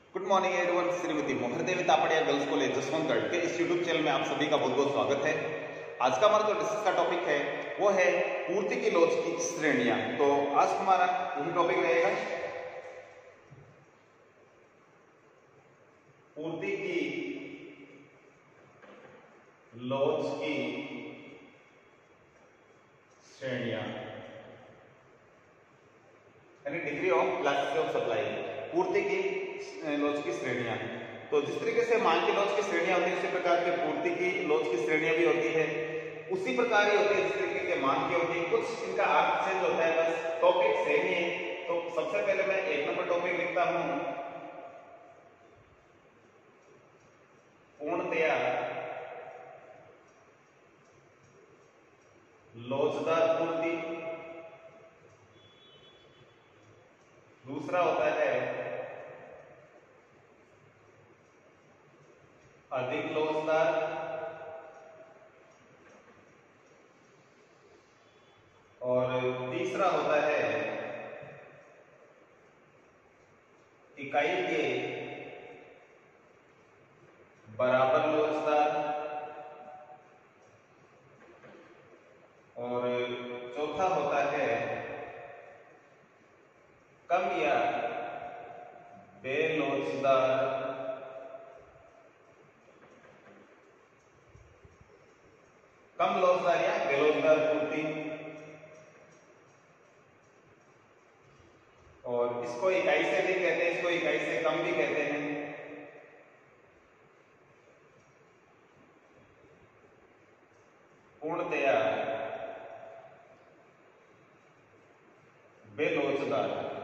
Good morning everyone. Shrimati Mohardevi Tapadiya girls college Jaswantgarh के इस YouTube channel में आप सभी का बहुत बहुत स्वागत है। आज का हमारा जो डिस्कस का टॉपिक है वो है पूर्ति की लोच की श्रेणियां। तो आज हमारा यही टॉपिक रहेगा, पूर्ति की लोच की श्रेणियां, यानी degree of elasticity of supply, पूर्ति की लोच की श्रेणियां। तो जिस तरीके से मान की लोच की श्रेणियां होती है उसी प्रकार के पूर्ति की लोच की श्रेणियां भी होती है, उसी प्रकार ही होती है जिस तरीके के मान की होती है। कुछ इनका अर्थ चेंज होता है, बस टॉपिक सेम ही है। तो सबसे पहले मैं 1 नंबर टॉपिक लिखता हूं, पूर्णतया लोचदार पूर्ति। दूसरा होता है अधिक लोचदार, और तीसरा होता है इकाई के बराबर लोचदार, और चौथा होता है कम या बेलोचदार कम लोचदार या बेलोचदार पूर्ति। और इसको इकाई से भी कहते हैं, इसको इकाई से कम भी कहते हैं। पूर्णतया बेलोचदार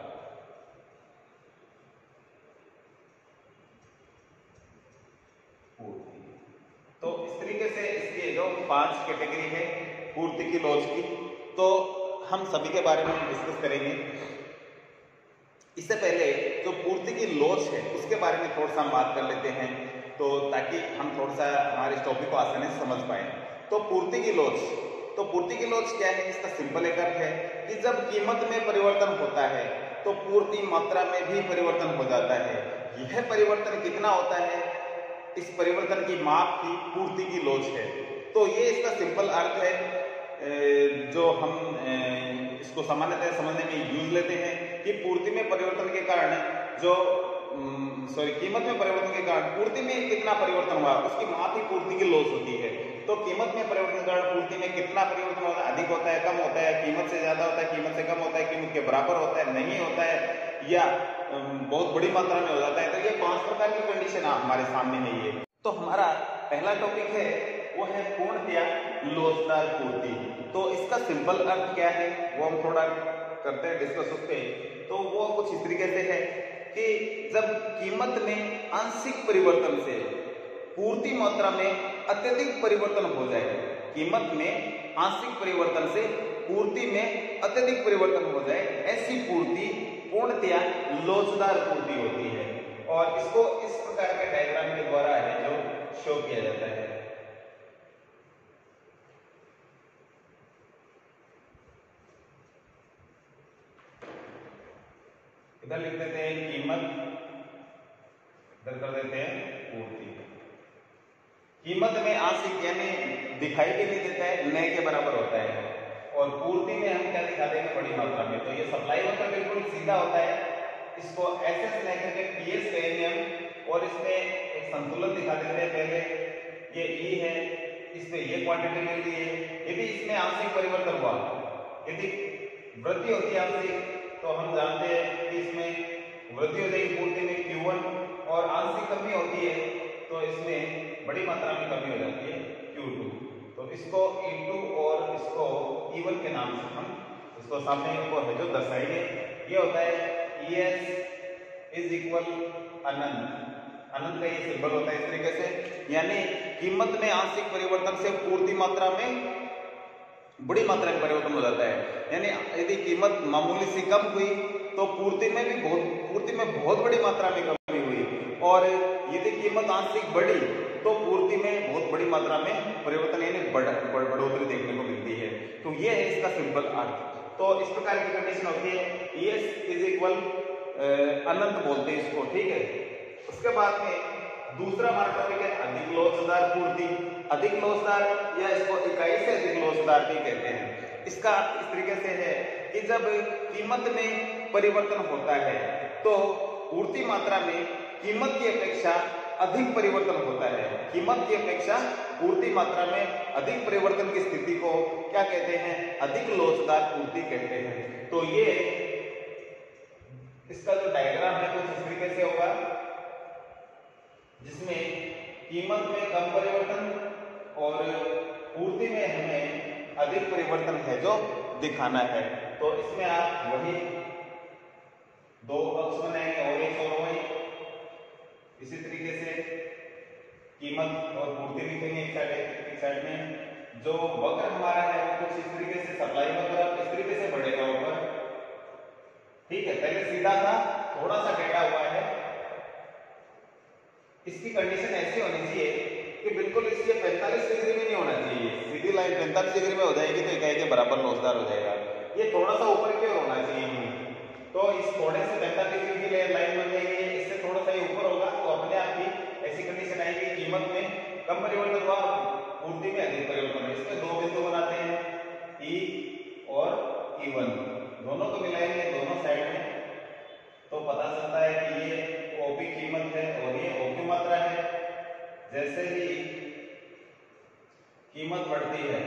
पूर्ति। तो इस तरीके से इसके जो 5 कैटेगरी है पूर्ति की लोच की, तो हम सभी के बारे में डिस्कस करेंगे। इससे पहले जो पूर्ति की लोच है उसके बारे में थोड़ा सा हम बात कर लेते हैं, तो ताकि हम थोड़ा सा हमारे इस टॉपिक को आसानी से समझ पाए। तो पूर्ति की लोच, तो पूर्ति की लोच क्या है? इसका सिंपल एक अर्थ है कि जब कीमत में परिवर्तन होता है तो पूर्ति मात्रा में भी परिवर्तन हो जाता है। यह परिवर्तन कितना होता है, इस परिवर्तन की माप ही पूर्ति की लोच है। तो ये इसका सिंपल अर्थ है जो हम इसको सामान्यतः समझने में यूज लेते हैं कि पूर्ति में परिवर्तन के कारण जो कीमत में परिवर्तन के कारण पूर्ति में कितना परिवर्तन हुआ उसकी माप ही पूर्ति की लोच होती है। तो कीमत में परिवर्तन के कारण पूर्ति में कितना परिवर्तन होता है, अधिक होता है, कम होता है, कीमत से ज्यादा होता है, कीमत से कम होता है, कीमत के बराबर होता है, नहीं होता है, या बहुत बड़ी मात्रा में हो जाता है। तो ये 5 प्रकार की कंडीशन हमारे सामने है। ये तो हमारा पहला टॉपिक है वो है पूर्णतया लोचदार पूर्ति। तो इसका सिंपल अर्थ क्या है वो हम थोड़ा करते हैं डिस्कस उस पे। तो वो कुछ इस तरीके से है कि जब कीमत में आंशिक परिवर्तन से पूर्ति मात्रा में अत्यधिक परिवर्तन हो जाए, कीमत में आंशिक परिवर्तन से पूर्ति में अत्यधिक परिवर्तन हो जाए, ऐसी पूर्ति पूर्णतया लोचदार पूर्ति होती है। और इसको इस प्रकार के डायग्राम के द्वारा है जो शो किया जाता है। इधर लिख देते हैं कीमत, इधर कर देते हैं पूर्ति। कीमत में आंशिक यानी दिखाई भी नहीं देता है, नए के बराबर होता है, और पूर्ति में हम क्या दिखा देंगे, बड़ी मात्रा में। तो ये सप्लाई होता बिल्कुल सीधा होता है, इसको SS लेकर के PS कहेंगे हम, और इसमें एक संतुलन दिखा देते हैं। पहले ये E है, इसमें ये क्वांटिटी मिल रही है। यदि इसमें आंशिक परिवर्तन हुआ, यदि वृद्धि होती है आंशिक, तो हम जानते हैं कि इसमें वृद्धि हो जाएगी पूर्ति में Q1, और आंशिक कमी होती है तो इसमें बड़ी मात्रा में कमी हो जाती है Q2। तो इसको E2 और इसको E1 के नाम से हम इसको सामने को है जो दर्शाएंगे। ये होता है ES इज इक्वल अनंत, अनंत का ये सिंबल होता है इस तरीके से, यानी कीमत में आंशिक परिवर्तन से पूर्ति मात्रा में बड़ी मात्रा में परिवर्तन हो जाता है। यानी यदि कीमत मामूली से कम हुई तो पूर्ति में बहुत बड़ी मात्रा में कमी हुई, और यदि कीमत आंशिक बढ़ी तो पूर्ति में बहुत बड़ी मात्रा में परिवर्तन यानी बढ़ोतरी देखने को मिलती है। तो ये है इसका सिंपल अर्थ। तो इस प्रकार की कंडीशन होती है। ES इज इक्वल अनंत बोलते हैं इसको, ठीक है। उसके बाद में दूसरा हमारा टॉपिक है अधिक लोचदार पूर्ति। अधिक लोचदार या इसको इकाई से अधिक लोचदार भी कहते हैं। इसका अर्थ इस तरीके से है कि जब कीमत में परिवर्तन होता है तो पूर्ति मात्रा में कीमत की अपेक्षा अधिक परिवर्तन होता है। कीमत की अपेक्षा पूर्ति मात्रा में अधिक परिवर्तन की स्थिति को क्या कहते हैं? अधिक लोचदार पूर्ति कहते हैं। तो ये इसका जो डायग्राम है कुछ इस तरीके से होगा, जिसमें कीमत में कम परिवर्तन और पूर्ति में हमें अधिक परिवर्तन है जो दिखाना है। तो इसमें आप वही दो अक्ष बनाएंगे, OX और OY। इसी तरीके से कीमत और पूर्ति लिखेंगे एक साइड में। जो वक्र हमारा है वो कुछ इस तरीके से सप्लाई वक्र इस तरीके से बढ़ेगा ऊपर, ठीक है। पहले सीधा था, थोड़ा सा टेढ़ा हुआ है। इसकी कंडीशन ऐसी होनी चाहिए कि बिल्कुल इसके 45 डिग्री में नहीं होना चाहिए। सीधी लाइन 45 डिग्री में हो जाएगी तो इकाई के बराबर लोचदार हो जाएगा। ये थोड़ा सा ऊपर की ओर होना चाहिए। तो इस थोड़े से 45 डिग्री की लाइन बन जाएगी, इससे थोड़ा सा ऊपर होगा तो अपने आप ही ऐसी कंडीशन आएगी कीमत में कम परिवर्तन हुआ, पूर्ति में अधिक परिवर्तन। इसमें दो बिंदु बनाते हैं, E और E1, दोनों को मिलाएंगे दोनों साइड में तो पता चलता है कि ये OP कीमत है और ये OQ मात्रा है। जैसे ही कीमत बढ़ती है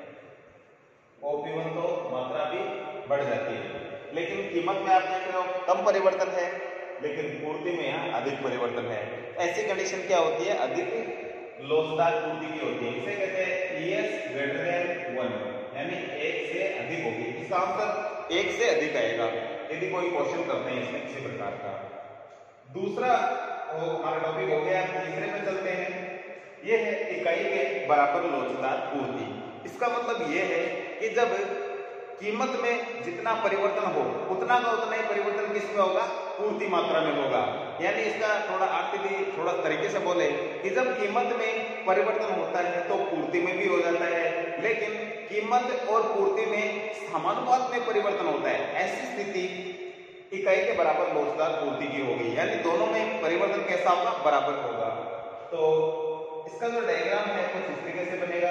OP1 तो मात्रा भी बढ़ जाती है। लेकिन कीमत में आप देख रहे हो कम परिवर्तन है, लेकिन पूर्ति में यहाँ अधिक परिवर्तन है। ऐसी कंडीशन क्या होती है? अधिक लोचदार पूर्ति की होती है। इसे कहते हैं ES > 1, यानी एक से अधिक होगी। इसका आंसर एक से अधिक आएगा यदि कोई क्वेश्चन करते हैं इसमें किसी प्रकार का। दूसरा हमारा टॉपिक हो गया, तीसरे में चलते हैं। ये है इकाई के बराबर लोचदार पूर्ति। इसका मतलब ये है कि जब कीमत में जितना परिवर्तन हो उतना का उतना ही परिवर्तन किसमें होगा? पूर्ति मात्रा में होगा। यानी इसका थोड़ा अर्थ भी थोड़ा तरीके से बोले कि जब कीमत में परिवर्तन होता है तो पूर्ति में भी हो जाता है, लेकिन कीमत और पूर्ति में समानुपात में परिवर्तन होता है। ऐसी स्थिति इकाई के बराबर लोचदार पूर्ति की होगी, यानी दोनों में परिवर्तन कैसा होगा? बराबर होगा। तो इसका जो डायग्राम है कुछ इस तरीके से बनेगा।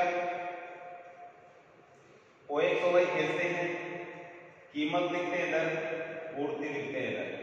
OX OY खींचते हैं, कीमत लिखते हैं इधर, पूर्ति लिखते हैं इधर।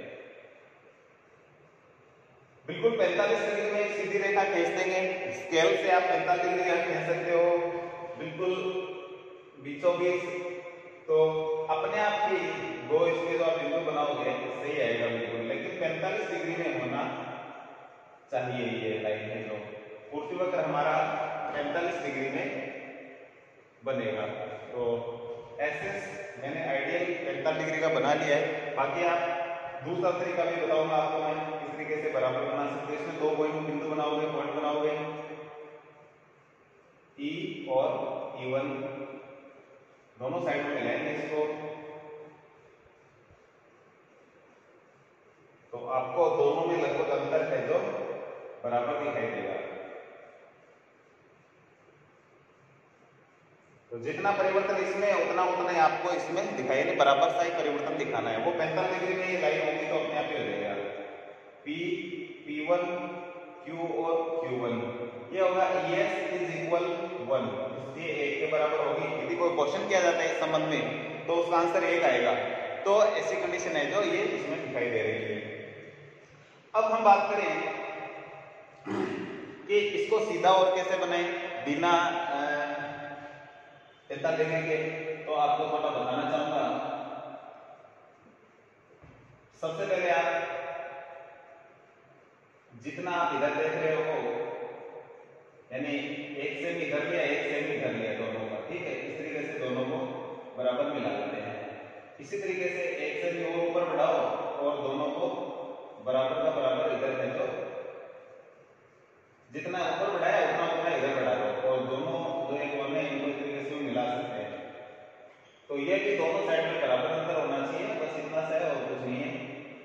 बिल्कुल 45 डिग्री में एक सीधी रेखा खींच देंगे। स्केल से आप 45 डिग्री खींच सकते हो बिल्कुल बीचों बीच, तो अपने आप ही दो इसके जो आप बिंदु बनाओगे सही आएगा बिल्कुल। लेकिन 45 डिग्री में होना चाहिए ये लाइन है जो पूर्ति वक्र हमारा 45 डिग्री में बनेगा। तो ऐसे मैंने आइडियल 45 डिग्री का बना लिया है। बाकी आप दूसरा तरीका भी बताऊंगा आपको मैं किस तरीके से बराबर बना सकते हैं। इसमें दो बिंदु बनाओगे, पॉइंट बनाओगे, E और E1 दोनों साइड में मिलाएंगे इसको, तो आपको दोनों में लगभग अंतर है जो बराबर दिखाई देगा। तो जितना परिवर्तन इसमें उतना ही आपको इसमें दिखाई दे, बराबर सा ही परिवर्तन दिखाना है। वो 45 डिग्री में ये लाइन होगी तो अपने आप ही हो जाएगा। P, P1, Q और Q1 ये होगा ES = 1, इसलिए 1 के बराबर होगी। यदि कोई क्वेश्चन किया जाता है इस संबंध में तो उसका आंसर 1 आएगा। तो ऐसी कंडीशन है जो ये इसमें दिखाई दे रही है। अब हम बात करें कि इसको सीधा और कैसे बनाएं बिना 45 डिग्री के, तो आपको थोड़ा बताना चाहूंगा। सबसे पहले आप जितना आप इधर देख रहे हो, यानी एक सेम इधर लिया, एक सेम इधर लिया दोनों का, ठीक है। इस तरीके से दोनों को बराबर मिला लेते हैं। इसी तरीके से एक सेम और ऊपर बढ़ाओ और दोनों को बराबर का बराबर इधर है तो जितना ऊपर बढ़ाया उतना इधर बढ़ा दो और दोनों जो एक कोने इनको इस तरीके से मिला सकते हैं। तो ये भी दोनों साइड में बराबर अंतर होना चाहिए, बस इतना सा है और कुछ नहीं है,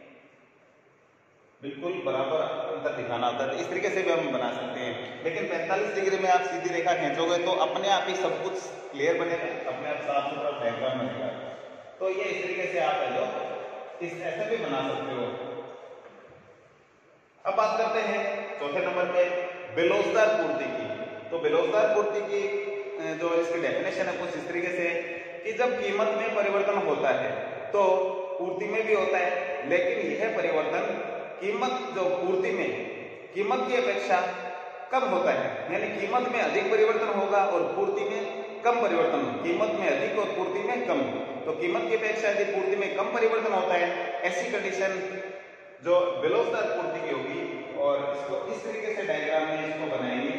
बिल्कुल बराबर अंतर दिखाना होता है। इस तरीके से भी हम बना सकते हैं। लेकिन 45 डिग्री में आप सीधी रेखा खींचोगे तो अपने आप ही सब कुछ क्लियर बनेगा, अपने आप साफ सुथरा डायग्राम बनेगा। तो ये इस तरीके से आप है जो इस ऐसे भी बना सकते हो। अब बात करते हैं चौथे नंबर पे बेलोजदार पूर्ति की। तो बेलोजदार पूर्ति की जो इसकी डेफिनेशन है कुछ इस तरीके से कि जब कीमत में परिवर्तन होता है तो पूर्ति में भी होता है, लेकिन यह परिवर्तन कीमत जो पूर्ति में कीमत की अपेक्षा कम होता है, यानी कीमत में अधिक परिवर्तन होगा और पूर्ति में कम परिवर्तन, कीमत में अधिक और पूर्ति में कम। तो कीमत की अपेक्षा यदि पूर्ति में कम परिवर्तन होता है, ऐसी कंडीशन जो बेलोजदार पूर्ति की होगी। और इसको इस तरीके से डायग्राम में इसको बनाएंगे।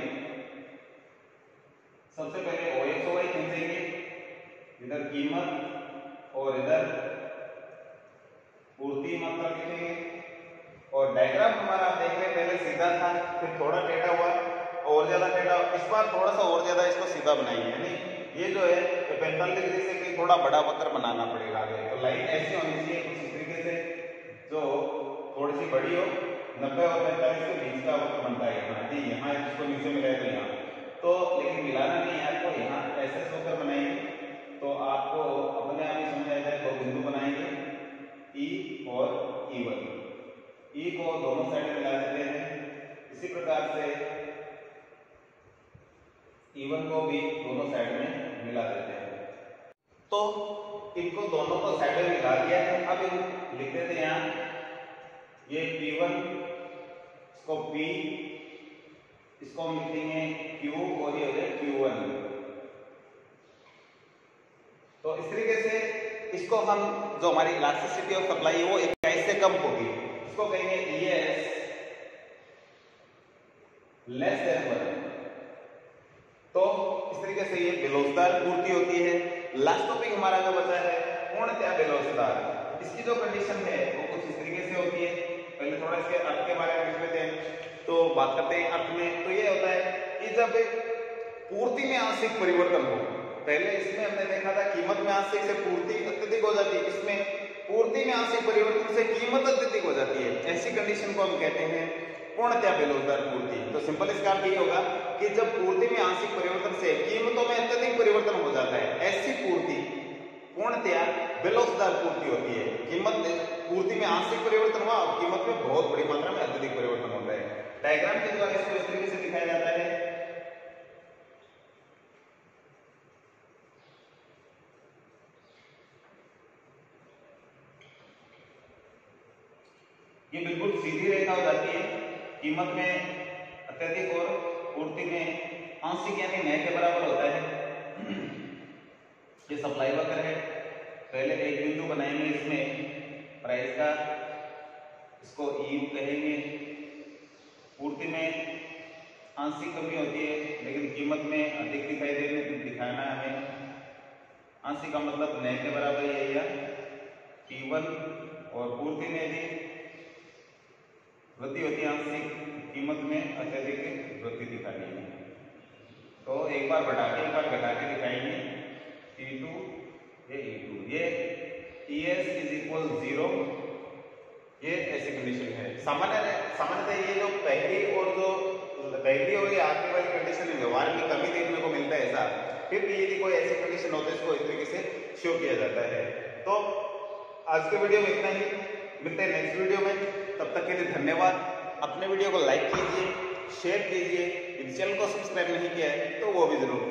सबसे पहले OXOY खींचेंगे, इधर कीमत और इधर पूर्ति मात्रा लिखेंगे। और डायग्राम हमारा देख रहे पहले सीधा था, फिर थोड़ा टेढ़ा हुआ और ज्यादा टेढ़ा, इस बार थोड़ा सा और ज्यादा इसको सीधा बनाएंगे, यानी ये जो है 45 डिग्री से कहीं थोड़ा बड़ा वक्र बनाना पड़ेगा आगे। तो लाइन ऐसी होनी चाहिए कुछ इस तरीके से जो थोड़ी सी बड़ी हो, 90 और 45 के बीच का वक्र बनता है यहाँ। यहाँ इसको नीचे मिलाएगा यहाँ, तो लेकिन मिलाना नहीं है आपको, यहाँ ऐसे वक्र बनाएंगे तो आपको अपने आप ही समझ आ जाए। दो बिंदु बनाएंगे E और E1, E को दोनों साइड मिला देते हैं, इसी प्रकार से E1 को भी दोनों साइड में मिला देते हैं। तो इनको दोनों को साइड में मिला दिया है। अब इन लिख देते हैं यहाँ, ये P1, इसको P, इसको हम लिखेंगे Q और ये हो जाए Q1। तो इस तरीके से इसको हम जो हमारी इलास्टिसिटी ऑफ सप्लाई है वो 21 से कम होगी, इसको कहेंगे ES लेस देन 1। तो इस तरीके से ये बेलोजदार पूर्ति होती है। लास्ट टॉपिक हमारा जो बचा है पूर्णतया बेलोजदार, इसकी जो कंडीशन है वो कुछ इस तरीके से होती है। पहले थोड़ा इसके अर्थ के बारे में लिख लेते हैं। तो बात करते हैं अर्थ में। तो ये होता है कि जब पूर्ति में आंशिक परिवर्तन हो, पहले इसमें हमने देखा था कीमत में आंशिक से पूर्ति अत्यधिक हो जाती है, इसमें पूर्ति में आंशिक परिवर्तन से कीमत अत्यधिक हो जाती है। ऐसी कंडीशन को हम कहते हैं पूर्णतया बेलोजदार पूर्ति। तो सिंपल इसका अर्थ ये होगा कि जब पूर्ति में आंशिक परिवर्तन से कीमतों में अत्यधिक परिवर्तन हो जाता है, ऐसी पूर्ति पूर्णतया बेलोजदार पूर्ति होती है। कीमत पूर्ति में आंशिक परिवर्तन हुआ और कीमत में बहुत बड़ी मात्रा में अत्यधिक परिवर्तन होता है। डायग्राम के द्वारा इसको इस तरीके से दिखाया जाता है। ये बिल्कुल सीधी रेखा हो जाती है, कीमत में अत्यधिक और पूर्ति में आंशिक यानी न के बराबर होता है। ये सप्लाई वक्र है। पहले एक बिंदु बनाएंगे इसमें प्राइस का, इसको E कहेंगे। पूर्ति में आंशिक कमी होती है लेकिन कीमत में अधिक दिखाना है हमें। आंशिक का मतलब न के बराबर है या P1, और पूर्ति में भी वृद्धि होती है आंशिक, कीमत में अत्यधिक वृद्धि दिखानी है। तो एक बार बढ़ा के एक बार घटा के दिखाएंगे। T2 ये E2, ये ES इज इक्वल 0, ये ऐसी कंडीशन है। सामान्यतः ये जो पहली और ये आखिरी वाली कंडीशन व्यवहार में कमी देखने को मिलता है ऐसा, फिर भी यदि कोई ऐसी कंडीशन होती है इसको इस तरीके से शो किया जाता है। तो आज के वीडियो में इतना ही, मिलते हैं नेक्स्ट वीडियो में। तब तक के लिए धन्यवाद। अपने वीडियो को लाइक कीजिए, शेयर कीजिए, यदि चैनल को सब्सक्राइब नहीं किया है तो वो भी जरूर